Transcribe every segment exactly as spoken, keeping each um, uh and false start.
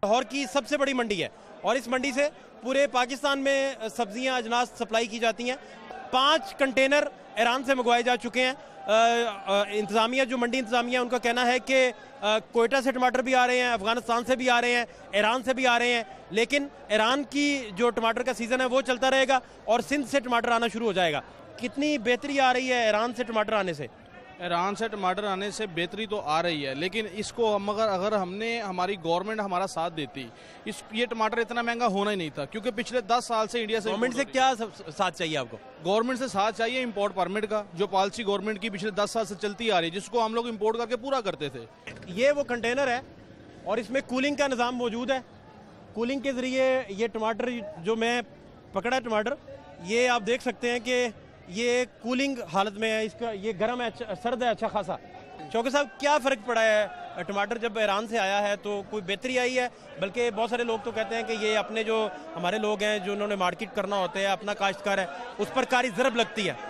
लाहौर की सबसे बड़ी मंडी है और इस मंडी से पूरे पाकिस्तान में सब्जियां अजनास सप्लाई की जाती हैं। पाँच कंटेनर ईरान से मंगवाए जा चुके हैं। इंतज़ामिया जो मंडी इंतज़ामिया उनका कहना है कि कोयटा से टमाटर भी आ रहे हैं, अफगानिस्तान से भी आ रहे हैं, ईरान से भी आ रहे हैं, लेकिन ईरान की जो टमाटर का सीज़न है वो चलता रहेगा और सिंध से टमाटर आना शुरू हो जाएगा। कितनी बेहतरी आ रही है ईरान से टमाटर आने से? ईरान से टमाटर आने से बेहतरी तो आ रही है, लेकिन इसको हम अगर अगर हमने हमारी गवर्नमेंट हमारा साथ देती, इस ये टमाटर इतना महंगा होना ही नहीं था, क्योंकि पिछले दस साल से इंडिया से गवर्नमेंट से क्या साथ चाहिए आपको? गवर्नमेंट से साथ चाहिए इंपोर्ट परमिट का, जो पॉलिसी गवर्नमेंट की पिछले दस साल से चलती आ रही है, जिसको हम लोग इंपोर्ट करके पूरा करते थे। ये वो कंटेनर है और इसमें कूलिंग का निज़ाम मौजूद है। कूलिंग के ज़रिए ये टमाटर जो मैं पकड़ा टमाटर, ये आप देख सकते हैं कि ये कूलिंग हालत में है, इसका ये गर्म है, अच्छा, सर्द है अच्छा खासा। चौके साहब, क्या फ़र्क पड़ा है टमाटर जब ईरान से आया है? तो कोई बेहतरी आई है? बल्कि बहुत सारे लोग तो कहते हैं कि ये अपने जो हमारे लोग हैं जो उन्होंने मार्केट करना होता है, अपना काश्तकार है, उस पर कारी ज़रब लगती है।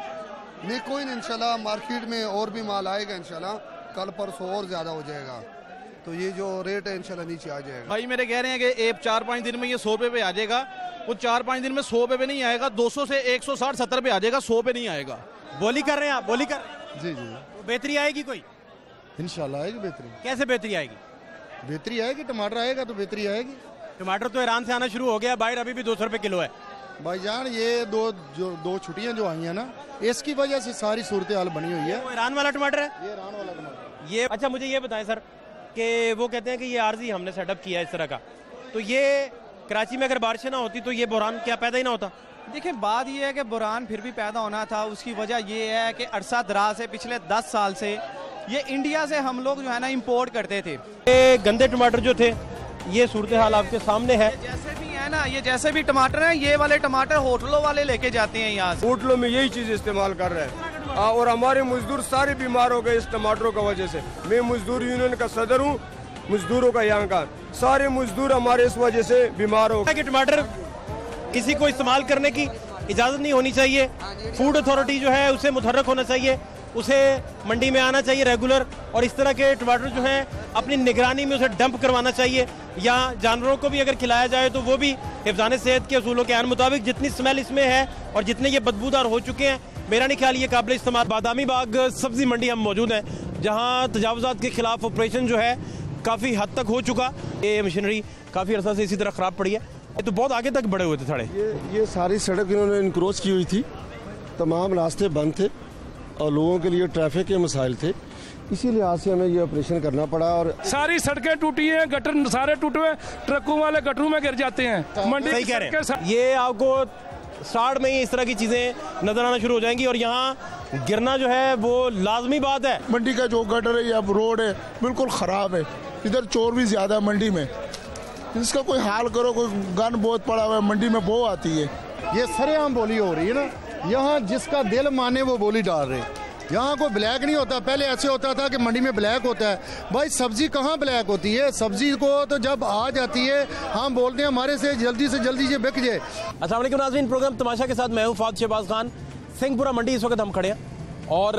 नहीं कोई नहीं, इंशाल्लाह मार्केट में और भी माल आएगा, इंशाल्लाह कल परसों और ज़्यादा हो जाएगा, तो ये जो रेट है इंशाल्लाह नीचे आ जाएगा। भाई मेरे कह रहे हैं कि एक चार पाँच दिन में ये सौ रुपये पे आ जाएगा, वो चार पाँच दिन में सौ रुपये पे नहीं आएगा, दो सौ से एक सौ साठ सत्तर पे आ जाएगा, सौ पे नहीं आएगा। बोली कर रहे हैं आप? बोली कर जी जी, तो बेहतरी आएगी कोई? इंशाल्लाह आएगी बेहतरी। कैसे बेहतरी आएगी? बेहतरी आएगी, टमाटर आएगा तो बेहतरी आएगी। टमाटर तो ईरान से आना शुरू हो गया, बाहर अभी भी दो सौ रुपये किलो है। भाईजान ये दो जो दो छुट्टियां जो आई हैं ना, इसकी वजह से सारी सूरत हाल बनी हुई है। वो ईरान वाला टमाटर है? ये ईरान वाला टमाटर। ये अच्छा, मुझे ये बताएं सर कि वो कहते हैं कि ये आर्जी हमने सेटअप किया इस तरह का, तो ये कराची में अगर बारिशें ना होती तो ये बुरान क्या पैदा ही ना होता? देखिए, बात ये है कि बुरान फिर भी पैदा होना था। उसकी वजह ये है कि अरसा दराज से पिछले दस साल से ये इंडिया से हम लोग जो है ना इंपोर्ट करते थे। ये गंदे टमाटर जो थे, ये सूरत हाल आपके सामने है। जैसे भी है ना, ये जैसे भी टमाटर हैं, ये वाले टमाटर होटलों वाले लेके जाते हैं यहाँ से। होटलों में यही चीज इस्तेमाल कर रहे हैं और हमारे मजदूर सारे बीमार हो गए इस टमाटरों की वजह से। मैं मजदूर यूनियन का सदर हूँ, मजदूरों का यहाँ का, सारे मजदूर हमारे इस वजह से बीमार हो गए। टमाटर किसी को इस्तेमाल करने की इजाज़त नहीं होनी चाहिए। फूड अथॉरिटी जो है उसे मुतहर्रक होना चाहिए, उसे मंडी में आना चाहिए रेगुलर, और इस तरह के टमाटर जो हैं अपनी निगरानी में उसे डंप करवाना चाहिए, या जानवरों को भी अगर खिलाया जाए तो वो भी हिफ्ज़ान सेहत के असूलों के आन मुताबिक। जितनी स्मेल इसमें है और जितने ये बदबूदार हो चुके हैं, मेरा नहीं ख्याल ये काबिल इस्तेमाल। बादामी बाग सब्जी मंडी हम मौजूद हैं, जहाँ तजावुज़ात के खिलाफ ऑपरेशन जो है काफ़ी हद तक हो चुका। ये मशीनरी काफ़ी अर्सा से इसी तरह ख़राब पड़ी है, ये तो बहुत आगे तक बढ़े हुए थे थड़े। ये ये सारी सड़क इन्होंने इनक्रोच की हुई थी, तमाम रास्ते बंद थे और लोगों के लिए ट्रैफिक के मसाइल थे, इसी लिहाज से हमें ये ऑपरेशन करना पड़ा। और सारी सड़कें टूटी हैं, गटर सारे टूटे हुए, ट्रकों वाले गटरों में गिर जाते हैं। मंडी सही कह रहे हैं, ये आपको स्टार्ट में ही इस तरह की चीज़ें नजर आना शुरू हो जाएंगी और यहाँ गिरना जो है वो लाजमी बात है। मंडी का जो गटर है या रोड है बिल्कुल ख़राब है, इधर चोर भी ज़्यादा है मंडी में, इसका कोई हाल करो। कोई गन बहुत पड़ा हुआ है, मंडी में बो आती है। ये सरेआम बोली हो रही है ना, यहाँ जिसका दिल माने वो बोली डाल रहे। यहाँ कोई ब्लैक नहीं होता। पहले ऐसे होता था कि मंडी में ब्लैक होता है। भाई सब्जी कहाँ ब्लैक होती है? सब्जी को तो जब आ जाती है हम बोलते हैं हमारे से जल्दी से जल्दी से बिक जाए। अस्सलाम वालेकुम नाज़रीन, प्रोग्राम तमाशा के साथ मैं हूँ फाद शहबाज खान। सिंहपुरा मंडी इस वक्त हम खड़े हैं और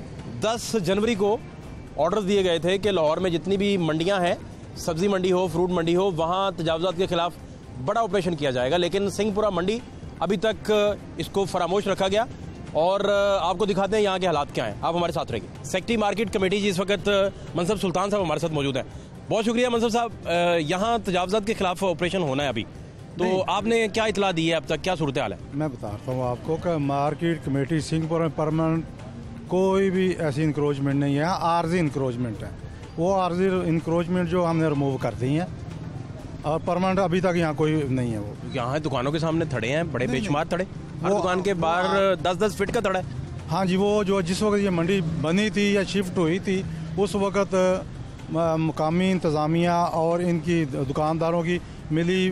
दस जनवरी को ऑर्डर दिए गए थे कि लाहौर में जितनी भी मंडियाँ हैं, सब्जी मंडी हो, फ्रूट मंडी हो, वहाँ तजावुज़ात के खिलाफ बड़ा ऑपरेशन किया जाएगा। लेकिन सिंहपुरा मंडी अभी तक इसको फरामोश रखा गया और आपको दिखाते हैं यहाँ के हालात क्या हैं। आप हमारे साथ रहेंगे। सेक्रेटरी मार्केट कमेटी जी इस वक्त मनसब सुल्तान साहब हमारे साथ मौजूद हैं। बहुत शुक्रिया मनसब साहब। यहाँ तजावुज़ात के खिलाफ ऑपरेशन होना है अभी, तो आपने क्या इतला दी है अब तक, क्या सूरत हाल है? मैं बताता हूँ आपको कि मार्केट कमेटी सिंहपुरा में परमानेंट कोई भी ऐसी इंक्रोचमेंट नहीं है, आर्जी इंक्रोचमेंट है। वो आर्जी इंक्रोचमेंट जो हमने रिमूव कर दी हैं और परमानेंट अभी तक यहाँ कोई नहीं है। वो यहाँ दुकानों के सामने थड़े हैं, बड़े बेशुमार थड़े, हर दुकान के बाहर दस दस फीट का थड़ा है। हाँ जी, वो जो जिस वक्त ये मंडी बनी थी या शिफ्ट हुई थी उस वक्त मुकामी इंतज़ामिया और इनकी दुकानदारों की मिली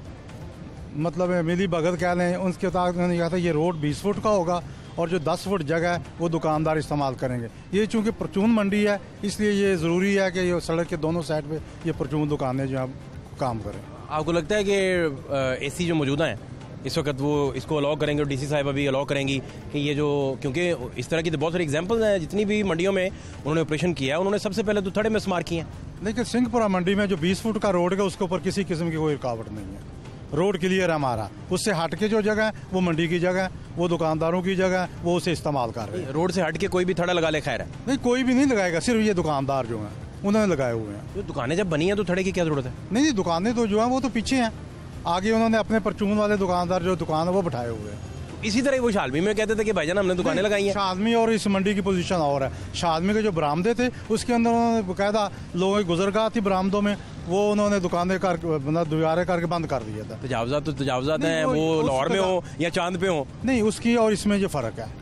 मतलब मिली भगत कह लें, उसके तहत उन्होंने कहा था ये रोड बीस फुट का होगा और जो दस फुट जगह है वो दुकानदार इस्तेमाल करेंगे। ये चूँकि परचून मंडी है इसलिए ये ज़रूरी है कि ये सड़क के दोनों साइड पे ये परचून दुकानें जो हैं काम करें। आपको लगता है कि एसी जो मौजूदा हैं इस वक्त वो इसको अलाउ करेंगे और डीसी साहब अभी अलाउ करेंगी कि ये जो, क्योंकि इस तरह की तो बहुत सारी एग्जांपल्स हैं, जितनी भी मंडियों में उन्होंने ऑपरेशन किया है उन्होंने सबसे पहले तो थड़े में स्मार किए हैं। लेकिन सिंहपुरा मंडी में जो बीस फुट का रोड है उसके ऊपर किसी किस्म की कोई रुकावट नहीं है, रोड क्लियर है हमारा। उससे हट के जो जगह है वो मंडी की जगह है, वो दुकानदारों की जगह है, वो उसे इस्तेमाल कर रहे हैं। रोड से हट के कोई भी थड़ा लगा ले खैर है? नहीं, कोई भी नहीं लगाएगा, सिर्फ ये दुकानदार जो हैं उन्होंने लगाए हुए हैं। तो दुकानें जब बनी हैं तो थड़े की क्या जरूरत है? नहीं नहीं, दुकानें तो जो हैं वो तो पीछे हैं, आगे उन्होंने अपने परचून वाले दुकानदार जो दुकान है वो बैठाए हुए हैं। इसी तरह वो शालमी में कहते थे कि भाईजान हमने दुकानें लगाई हैं। शादमी और इस मंडी की पोजीशन और है। शादमी के जो बरामदे थे उसके अंदर उन्होंने बाकायदा लोगों की गुजरगाह थी बरामदों में, वो उन्होंने दुकानें कर मतलब दीवारें करके बंद कर दिया था। तजावजात तो तजावजात हैं, वो लाहौर में हो या चांद पे हो। नहीं, उसकी और इसमें जो फर्क है।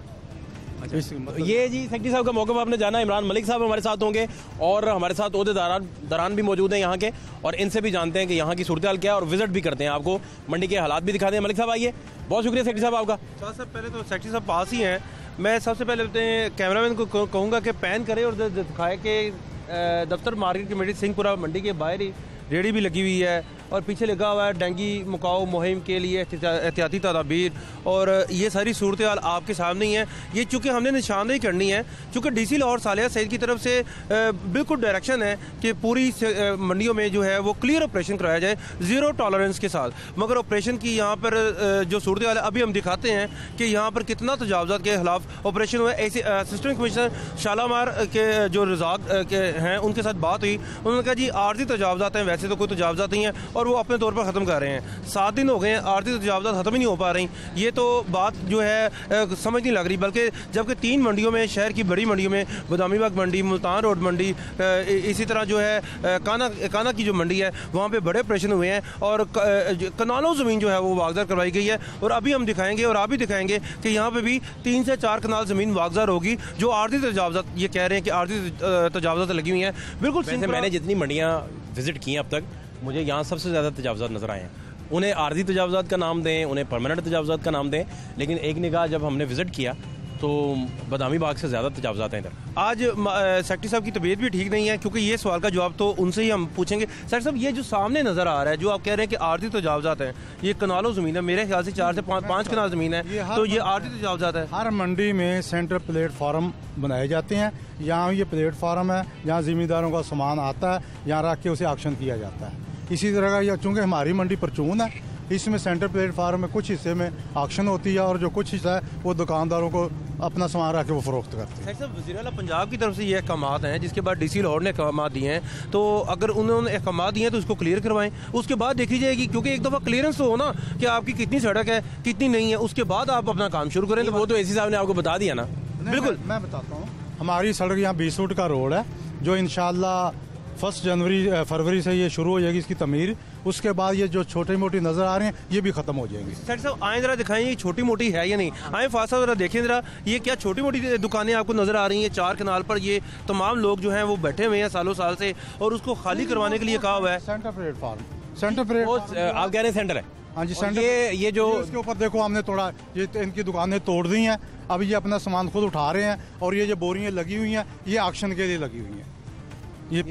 अच्छा, ये जी सेक्रेटरी साहब का मौका आपने जाना, इमरान मलिक साहब हमारे साथ होंगे और हमारे साथ ओहदेदारान दरान भी मौजूद हैं यहाँ के, और इनसे भी जानते हैं कि यहाँ की सूरत हाल क्या है और विजिट भी करते हैं, आपको मंडी के हालात भी दिखाते हैं। मलिक साहब आइए। बहुत शुक्रिया सेक्रेटरी साहब आपका। शाह साहब, पहले तो सेक्रेटरी साहब पास ही हैं, मैं सबसे पहले कैमरामैन को कहूँगा कि पैन करे और दिखाए कि दफ्तर मार्केट कमेटी सिंहपुरा मंडी के बाहर ही रेडी भी लगी हुई है और पीछे लगा हुआ है डेंगी मुकाओ मुहिम के लिए एहतियाती तदाबीर, और ये सारी सूरत हाल आपके सामने ही है। ये चूँकि हमने निशानदेही करनी है, चूँकि डी सी लाहौर सालिया सईद की तरफ से बिल्कुल डायरेक्शन है कि पूरी मंडियों में जो है वो क्लियर ऑपरेशन कराया जाए ज़ीरो टॉलरेंस के साथ। मगर ऑपरेशन की यहाँ पर जो सूरत हाल है अभी हम दिखाते हैं कि यहाँ पर कितना तजावजात के खिलाफ ऑपरेशन हुआ है। ऐसे असिस्टेंट कमिश्नर शालामार के जो रजाक के हैं उनके साथ बात हुई, उन्होंने कहा जी आर्जी तजावजात हैं, वैसे तो कोई तजावजात नहीं है और वो अपने तौर पर ख़त्म कर रहे हैं। सात दिन हो गए हैं, आर्थिक तजावजात ख़त्म ही नहीं हो पा रही। ये तो बात जो है समझ नहीं लग रही, बल्कि जबकि तीन मंडियों में, शहर की बड़ी मंडियों में, बदामीबाग मंडी, मुल्तान रोड मंडी, इसी तरह जो है काना काना की जो मंडी है वहाँ पे बड़े ऑपरेशन हुए हैं और कनालों ज़मीन जो है वो वागज़ार करवाई गई है। और अभी हम दिखाएंगे और आप भी दिखाएंगे कि यहाँ पर भी तीन से चार कनाल ज़मीन वागज़ार होगी जो आर्थिक तजावजात, ये कह रहे हैं कि आर्थिक तजावजात लगी हुई हैं। बिल्कुल, मैंने जितनी मंडियाँ विजिट की हैं अब तक, मुझे यहाँ सबसे ज़्यादा तजावजात नज़र आए हैं। उन्हें आर्जी तजावजात का नाम दें, उन्हें परमानेंट तजावजात का नाम दें, लेकिन एक निगाह जब हमने विज़िट किया तो बदामी बाग से ज़्यादा तजावजात हैं इधर। आज सेक्रेटरी साहब की तबीयत भी ठीक नहीं है, क्योंकि ये सवाल का जवाब तो उनसे ही हम पूछेंगे। सेक्रेटरी साहब, ये जो सामने नज़र आ रहा है, जो आप कह रहे हैं कि आर्जी तजावजात हैं, ये कनालों ज़मीन है, मेरे ख्याल से चार से पाँच पाँच कनाल ज़मीन है, तो ये आर्जी तजावजात है। हर मंडी में सेंटर प्लेटफार्म बनाए जाते हैं, यहाँ ये प्लेटफार्म है, यहाँ ज़मींदारों का सामान आता है, यहाँ रख के उसे ऑक्शन किया जाता है। इसी तरह का, चूँकि हमारी मंडी परचून है, इसमें सेंटर प्लेटफार्म में कुछ हिस्से में ऑक्शन होती है और जो कुछ हिस्सा है वो दुकानदारों को अपना सामान रख के वो फरोख्त करते हैं। सर, वज़ीर आला पंजाब की तरफ से ये अहकामात हैं, जिसके बाद डीसी लाहौर ने अहकामात दिए हैं, तो अगर उन्होंने अहकामात दिए हैं तो उसको क्लियर करवाएं, उसके बाद देखी जाएगी, क्योंकि एक दफ़ा क्लियरेंस तो हो ना कि आपकी कितनी सड़क है कितनी नहीं है, उसके बाद आप अपना काम शुरू करें। तो वो तो एसी साहब ने आपको बता दिया ना। बिल्कुल, मैं बताता हूँ। हमारी सड़क यहाँ बीस फुट का रोड है जो इंशाल्लाह फर्स्ट जनवरी फरवरी से ये शुरू हो जाएगी इसकी तमीर। उसके बाद ये जो छोटी मोटी नजर आ रहे हैं ये भी खत्म हो जाएंगी। सर साहब, आए जरा दिखाएं ये छोटी मोटी है या नहीं। आए फासा जरा देखें जरा, ये क्या छोटी मोटी दुकानें आपको नजर आ रही हैं चार कनाल पर। ये तमाम लोग जो हैं वो बैठे हुए हैं सालों साल से और उसको खाली करवाने के लिए कहा हुआ है। सेंटर प्लेटफार्म, सेंटर प्लेटफार्म आप कह रहे हैं सेंटर है? हाँ जी, सेंटर। ये ये जो इसके ऊपर देखो हमने तोड़ा, ये इनकी दुकानें तोड़ दी हैं, अब ये अपना सामान खुद उठा रहे हैं और ये जो बोरियां लगी हुई हैं ये ऑक्शन के लिए लगी हुई हैं। ये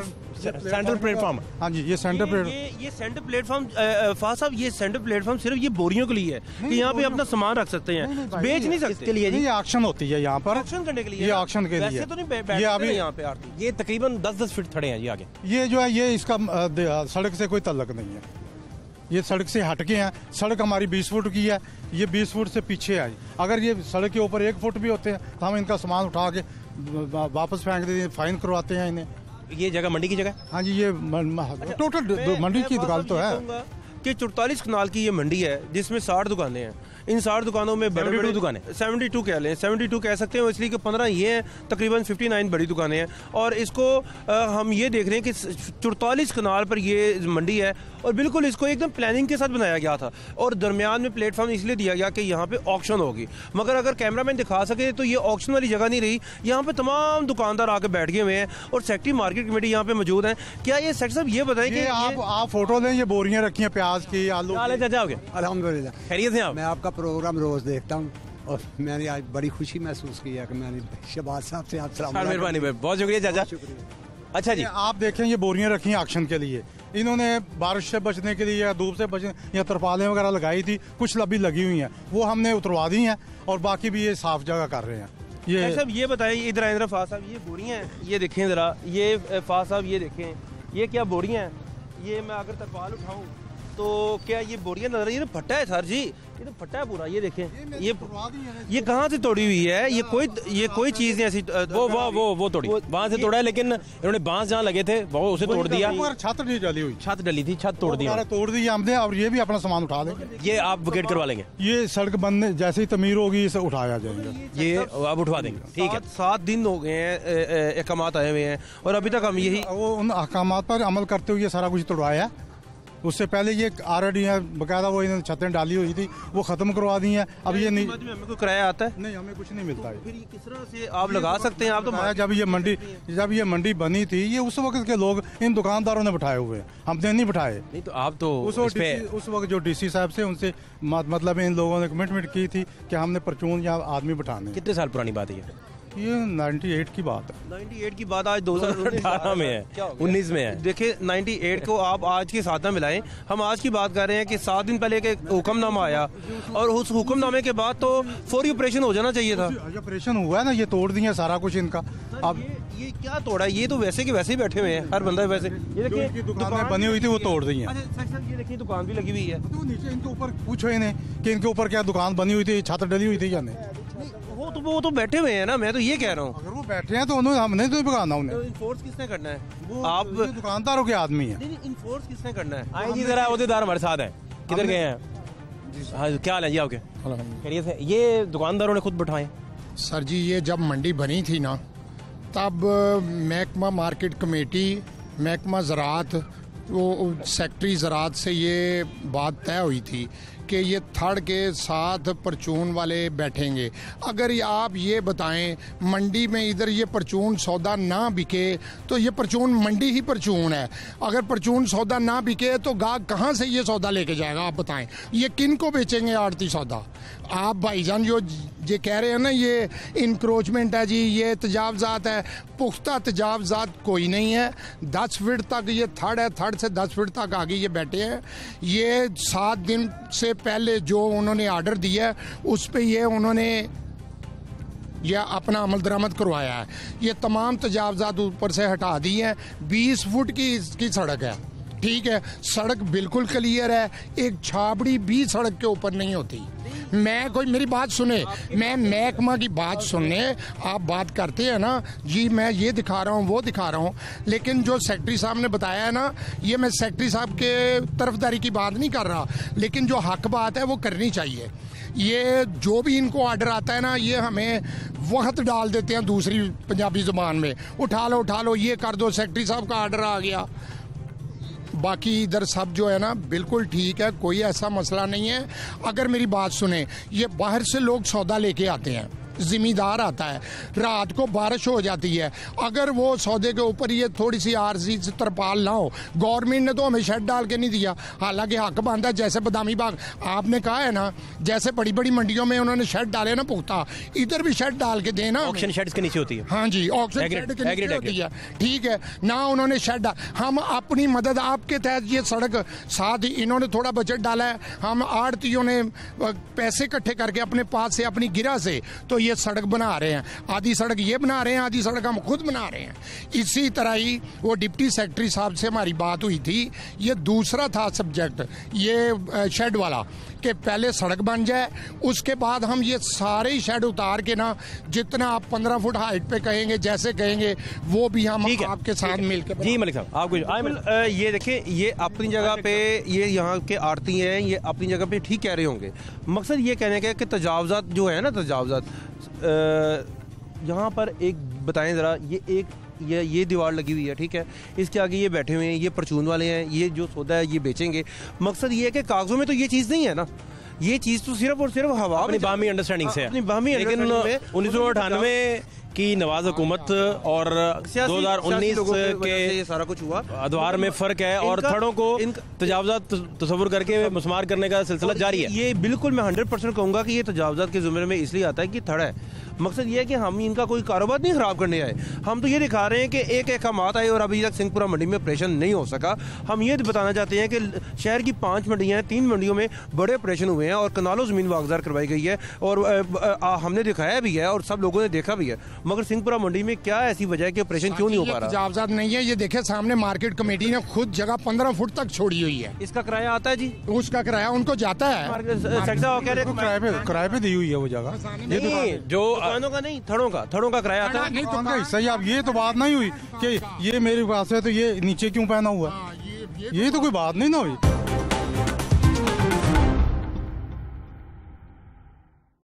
सेंट्रल प्लेटफॉर्म, हाँ जी, ये सेंटर प्लेटफॉर्म, ये ये सेंटर प्लेटफॉर्म फास साहब, ये सेंटर प्लेटफॉर्म सिर्फ ये बोरियों के लिए है कि यहाँ पे अपना सामान रख सकते हैं, बेच नहीं सकते। इसके लिए ये ऑक्शन होती है यहाँ पर, ऑक्शन करने के लिए, ये ऑक्शन के लिए। वैसे तो नहीं, ये अभी यहाँ पे आती। ये तकरीबन दस दस फीट खड़े हैं जी आगे। ये जो है ये इसका सड़क से कोई तल्लक नहीं है, ये सड़क से हटके हैं। सड़क हमारी बीस फुट की है, ये बीस फुट से पीछे आई। अगर ये सड़क के ऊपर एक फुट भी होते हैं तो हम इनका सामान उठा के वापस फेंक देते हैं, फाइन करवाते हैं इन्हें। ये जगह मंडी की जगह? हाँ जी, ये टोटल मंडी की दुकान तो है कि चौतालीस कनाल की ये मंडी है जिसमें साठ दुकानें हैं। इन साठ दुकानों में बड़ी बड़ी दुकानें, सेवेंटी टू कह लें, सेवेंटी टू कह सकते हैं इसलिए कि पंद्रह ये हैं, तकरीबन फिफ्टी नाइन बड़ी दुकानें हैं। और इसको आ, हम ये देख रहे हैं कि चौतालीस कनाल पर ये मंडी है और बिल्कुल इसको एकदम प्लानिंग के साथ बनाया गया था और दरमियान में प्लेटफॉर्म इसलिए दिया गया कि यहाँ पे ऑक्शन होगी। मगर अगर कैमरामैन दिखा सके तो ये ऑक्शन वाली जगह नहीं रही, यहाँ पे तमाम दुकानदार आके बैठ गए हुए हैं और सेक्रेटरी मार्केट कमेटी यहाँ पे मौजूद है। क्या ये सेक्रेटरी साहब ये बताएं कि आप आप फोटो लें, ये बोरियां रखी हैं प्याज की, आलू की। जाओगे? अल्हम्दुलिल्लाह खैरियत है आप? मैं आपका प्रोग्राम रोज देखता हूँ और मैंने आज बड़ी खुशी महसूस की है कि मैंने शहबाज साहब से आप सलाम। मेहरबानी, बहुत शुक्रिया चाचा। अच्छा जी, आप देखें ये बोरियां रखी हैं ऑक्शन के लिए, इन्होंने बारिश से बचने के लिए या धूप से बचने या तरपालें वगैरह लगाई थी, कुछ अभी लगी हुई हैं, वो हमने उतरवा दी हैं और बाकी भी ये साफ जगह कर रहे हैं। ये साहब ये बताइए, इधर आए फाज साहब, ये बोरियां हैं, ये देखें ज़रा, ये फाज साहब ये देखें, ये क्या बोरियां हैं? ये मैं अगर तरपाल उठाऊँ तो क्या ये बोरियां नजर, ये तो फट्टा है सर जी, ये तो फट्टा है पूरा। ये देखें, ये ये कहाँ से तोड़ी हुई है? ये कोई ये कोई चीज़ नहीं ऐसी। वो वो वो वो तोड़ी वहाँ से तोड़ा है, लेकिन इन्होंने बांस जहाँ लगे थे वो उसे तोड़ दिया। छत नहीं डली हुई, छत डली थी, छत तोड़ दी, तोड़ दी हमने, और ये भी अपना सामान उठा लेंगे। ये आप विकेट करवा लेंगे? ये सड़क बनने जैसे ही तमीर होगी इसे उठाया जाएगा, ये आप उठवा देंगे। ठीक है, सात दिन हो गए हैं अहकामात आए हुए हैं और अभी तक हम यही वो उन अहकामात पर अमल करते हुए सारा कुछ तोड़वाया। उससे पहले ये ऑलरेडी बकायदा वो इन्होंने छतें डाली हुई थी, वो खत्म करवा दी हैं। अब ये नहीं, हमें कोई किराया आता है? नहीं, हमें कुछ नहीं मिलता है। फिर ये किस तरह से आप लगा सकते हैं? आप तो जब ये मंडी जब ये मंडी बनी थी, ये उस वक्त के लोग इन दुकानदारों ने बिठाए हुए हैं, हमने नहीं बिठाए। नहीं तो आप तो उस वक्त उस वक्त जो डीसी साहब से उनसे मतलब इन लोगों ने कमिटमेंट की थी कि हमने परचून या आदमी बिठाने। कितने साल पुरानी बात है ये? ये अट्ठानवे की बात है। अट्ठानवे की बात आज दो हज़ार अठारह में है, उन्नीस में है। देखिए अट्ठानवे को आप आज के साथ ना मिलाएं। हम आज की बात कर रहे हैं कि सात दिन पहले एक हुक्मनामा आया और उस हुक्मनामे के बाद तो फौरी ऑपरेशन हो जाना चाहिए था। ऑपरेशन हुआ है ना, ये तोड़ दिया सारा कुछ इनका। अब ये, ये क्या तोड़ा? ये तो वैसे के वैसे ही बैठे हुए हैं, हर बंदा वैसे। ये देखिए दुकान बनी हुई थी वो तोड़ दी है। ये देखिए दुकान भी लगी हुई है। तो नीचे इनके ऊपर पूछो इन्हें कि इनके ऊपर क्या दुकान बनी हुई थी, छत डली हुई थी या नहीं? वो तो वो तो बैठे हुए हैं ना, मैं तो ये कह रहा हूँ। अगर वो बैठे हैं तो उन्होंने हमने तो भगाना उन्हें। तो इन्फोर्स किसने करना है? वो आप दुकानदारों के आदमी हैं। नहीं, इन्फोर्स किसने करना है? आए जी जरा, अहदेदार हमारे साथ हैं। किधर गए हैं? हाँ, क्या हाल है जी आपके? खैरियत है? ये दुकानदारों ने खुद बिठाए? सर जी, ये जब मंडी बनी थी ना, तब महकमा मार्केट कमेटी, महकमा ज़राअत, वो सेक्रेटरी ज़राअत से ये बात तय हुई थी कि ये थड़ के साथ परचून वाले बैठेंगे। अगर आप ये बताएं मंडी में इधर ये परचून सौदा ना बिके तो ये परचून मंडी ही परचून है। अगर परचून सौदा ना बिके तो गाहक कहाँ से ये सौदा लेके जाएगा? आप बताएं, ये किन को बेचेंगे आड़ती सौदा? आप भाईजान जो ये कह रहे हैं ना ये इंक्रोचमेंट है जी, ये तजावजात है, पुख्ता तजावजात कोई नहीं है। दस फीट तक ये थड़ है, थड़ से दस फीट तक आगे ये बैठे हैं। ये सात दिन से पहले जो उन्होंने ऑर्डर दिया है उस पे ये उन्होंने यह अपना अमल दरामद करवाया है। ये तमाम तजावजात ऊपर से हटा दी हैं। बीस फुट की इसकी सड़क है, ठीक है, सड़क बिल्कुल क्लियर है, एक छाबड़ी भी सड़क के ऊपर नहीं होती। मैं कोई मेरी बात सुने, मैं महकमा की बात सुनने आप बात करते हैं ना जी, मैं ये दिखा रहा हूँ वो दिखा रहा हूँ, लेकिन जो सेक्रेटरी साहब ने बताया है ना, ये मैं सेक्रेटरी साहब के तरफदारी की बात नहीं कर रहा, लेकिन जो हक बात है वो करनी चाहिए। ये जो भी इनको ऑर्डर आता है ना, ये हमें वक्त डाल देते हैं दूसरी पंजाबी ज़ुबान में, उठा लो उठा लो, ये कर दो, सेक्रेटरी साहब का ऑर्डर आ गया। बाकी इधर सब जो है ना बिल्कुल ठीक है, कोई ऐसा मसला नहीं है। अगर मेरी बात सुने, ये बाहर से लोग सौदा लेके आते हैं, जिम्मेदार आता है, रात को बारिश हो जाती है, अगर वो सौदे के ऊपर ये थोड़ी सी आरजी से तरपाल ना हो, गवर्नमेंट ने तो हमें शेड डाल के नहीं दिया, हालांकि हक बनता है। जैसे बदामी बाग आपने कहा है ना, जैसे बड़ी बड़ी मंडियों में उन्होंने शेड डाले ना पुख्ता, इधर भी शेड डाल के देना। ऑक्शन शेड के नीचे होती है। हाँ जी, ऑक्शन शेड के नीचे होती है, ठीक है ना, उन्होंने शेड डाल, हम अपनी मदद आपके तहत ये सड़क, साथ ही इन्होंने थोड़ा बजट डाला है, हम आड़तियों ने पैसे इकट्ठे करके अपने पास से अपनी गिरा से तो ये सड़क बना रहे हैं। आधी सड़क ये बना रहे हैं, आधी सड़क हम खुद बना रहे हैं। इसी तरह ही वो डिप्टी सेक्रेटरी साहब से हमारी बात हुई थी, ये दूसरा था सब्जेक्ट, ये शेड वाला, कि पहले सड़क बन जाए, उसके बाद हम ये सारे ही शेड उतार के ना, जितना आप पंद्रह फुट हाइट पे कहेंगे, जैसे कहेंगे, वो भी हम आपके साथ मिलकर। जी मलिक साहब, आपको ये देखिए, ये अपनी जगह पे, ये यहाँ के आड़ती हैं, ये अपनी जगह पे ठीक कह रहे होंगे। मकसद ये कहने का कि तजावजात जो है ना, तजावजात यहाँ पर एक बताएं ज़रा, ये एक ये ये दीवार लगी हुई है, ठीक है, इसके आगे ये बैठे हुए हैं, ये परचून वाले हैं, ये जो सौदा है ये बेचेंगे। मकसद ये है कि कागजों में तो ये चीज़ नहीं है ना, ये चीज़ तो सिर्फ और सिर्फ हवा अपनी बामी अंडरस्टैंडिंग से है। अपनी बामी लेकिन उन्नीस सौ अठानवे कि नवाज हुकूमत और दो हज़ार उन्नीस के ये सारा कुछ हुआ, अदवार में फ़र्क है और थड़ों को तजावजात तस्वुर करके मुस्मार करने का सिलसिला जारी है। ये बिल्कुल मैं हंड्रेड परसेंट कहूँगा कि ये तजावजात के ज़ुमरे में इसलिए आता है कि थड़ है। मकसद ये है कि हम इनका कोई कारोबार नहीं ख़राब करने आए, हम तो ये दिखा रहे हैं कि एक एक अहकामात आए और अभी तक सिंहपुरा मंडी में ऑपरेशन नहीं हो सका। हम ये बताना चाहते हैं कि शहर की पाँच मंडियाँ हैं, तीन मंडियों में बड़े ऑपरेशन हुए हैं और कनालों ज़मीन वागजार करवाई गई है और आ, आ, हमने दिखाया भी है और सब लोगों ने देखा भी है। मगर सिंहपुरा मंडी में क्या ऐसी वजह है कि ऑपरेशन क्यों नहीं हो पा रहा? तजावजात नहीं है, ये देखे सामने मार्केट कमेटी ने खुद जगह पंद्रह फुट तक छोड़ी हुई है। इसका किराया आता है जी? उसका किराया उनको जाता है, किराए पे दी हुई है वो जगह। ये जो दुकानों का नहीं, थड़ों का थड़ों का किराया आता है। नहीं तो सही, अब ये तो बात नहीं हुई कि ये मेरे पास है तो ये नीचे क्यों पहना हुआ, ये तो कोई बात नहीं ना हुई।